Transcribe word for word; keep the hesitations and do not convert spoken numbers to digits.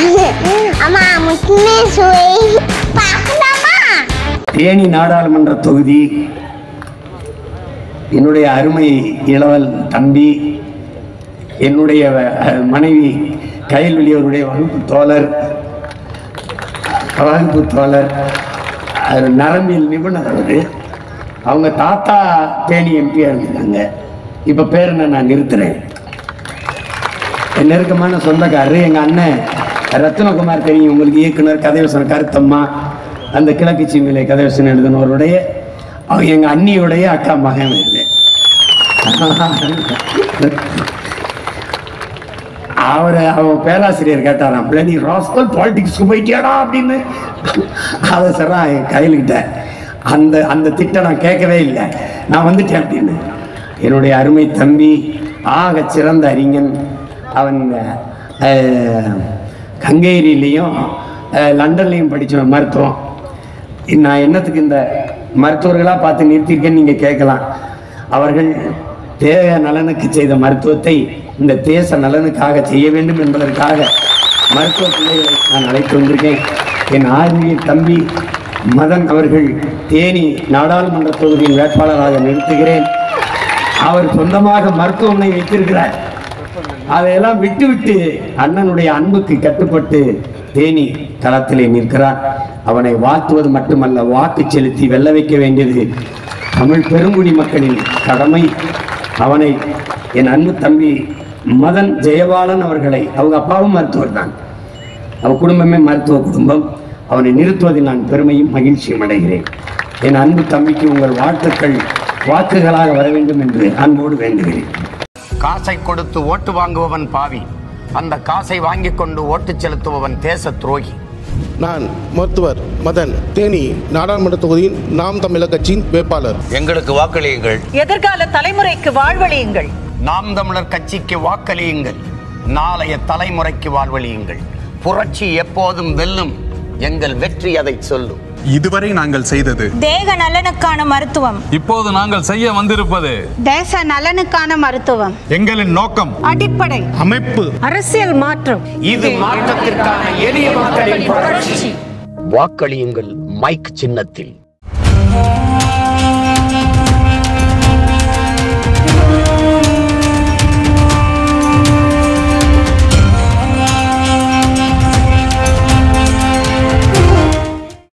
அம்மா முக்கியமே சுவை பார்க்கலாமா? தேனி நாடாளுமன்ற தொகுதி என்னுடைய அருமை இளவல் தம்பி, என்னுடைய மனைவி கயல்வெளி அவருடைய வகுப்பு தோழர் வகுப்பு தோழர் நரம்பியல் நிபுணர் அவர். அவங்க தாத்தா தேனி எம்பியாக இருந்திருக்காங்க. இப்போ பேர் என்ன நான் நிறுத்துறேன். நெருக்கமான சொந்தக்காரர் எங்கள் அண்ணன் ரத்னகுமார் தெரியும் உங்களுக்கு, இயக்குனர், கதைவசனம் கருத்தம்மா, அந்த கிழக்கு சீமையிலே கதைவசனம் எழுதினவருடைய அவங்க எங்கள் அண்ணியுடைய அக்கா மகன் இல்லை. அவர் அவன் பேராசிரியர் கேட்டாராம், பிள்ளை நீ ராஸ்கல் பாலிடிக்ஸ்க்கு போயிட்டியாடா அப்படின்னு. அதை சார் என் கையில்கிட்ட அந்த அந்த திட்டம் நான் கேட்கவே இல்லை, நான் வந்துட்டேன் அப்படின்னு. என்னுடைய அருமை தம்பி, ஆக சிறந்த அறிஞன். அவன் ஹங்கேரியிலையும் லண்டன்லேயும் படித்த மருத்துவம். நான் என்னத்துக்கு இந்த மருத்துவர்களாக பார்த்து நிறுத்தியிருக்கேன்னு நீங்கள் கேட்கலாம். அவர்கள் தேக நலனுக்கு செய்த மருத்துவத்தை இந்த தேச நலனுக்காக செய்ய வேண்டும் என்பதற்காக மருத்துவ பிள்ளைகளை நான் அழைத்து வந்திருக்கேன். என் ஆர்மிய தம்பி மதன் அவர்கள் தேனி நாடாளுமன்ற தொகுதியின் வேட்பாளராக நிறுத்துகிறேன். அவர் சொந்தமாக மருத்துவமனை வைத்திருக்கிறார். அதையெல்லாம் விட்டுவிட்டு அண்ணனுடைய அன்புக்கு கட்டுப்பட்டு தேனி களத்திலே நிற்கிறார். அவனை வாழ்த்துவது மட்டுமல்ல, வாக்கு செலுத்தி வெல்ல வைக்க வேண்டியது தமிழ் பெருங்குடி மக்களின் கடமை. அவனை என் அன்பு தம்பி மதன் ஜெயபாலன் அவர்களை, அவங்க அப்பாவும் மருத்துவர் தான், அவ குடும்பமே மருத்துவ குடும்பம், அவனை நிறுத்துவதில் நான் பெருமையும் மகிழ்ச்சியும் அடைகிறேன். என் அன்பு தம்பிக்கு உங்கள் வாழ்த்துக்கள் வாக்குகளாக வர வேண்டும் என்று அன்போடு வேண்டுகிறேன். காசை கொடுத்து ஓட்டு வாங்குபவன் பாவி, அந்த காசை வாங்கி கொண்டு ஓட்டு செலுத்துபவன் தேச துரோகி. நான் மருத்துவர் மதன், தேனி நாடாளுமன்ற தொகுதியின் நாம் தமிழர் கட்சியின் வேட்பாளர். எங்களுக்கு வாக்களியுங்கள். எதிர்கால தலைமுறைக்கு வாழ்வழியுங்கள். நாம் தமிழர் கட்சிக்கு வாக்களியுங்கள். நாளைய தலைமுறைக்கு வாழ்வழியுங்கள். புரட்சி எப்போதும் வெல்லும். எங்கள் வெற்றி அதை சொல்லும். இதுவரை நாங்கள் செய்தது தேக நலனுக்கான மருத்துவம். இப்போது நாங்கள் செய்ய வந்திருப்பது தேச நலனுக்கான மருத்துவம். எங்களின் நோக்கம் அடிப்படை அமைப்பு, அரசியல் மாற்றம். இது மாற்றத்திற்கான எளிய மக்களின் புரட்சி. வாக்களியுங்கள் மைக் சின்னத்தில்.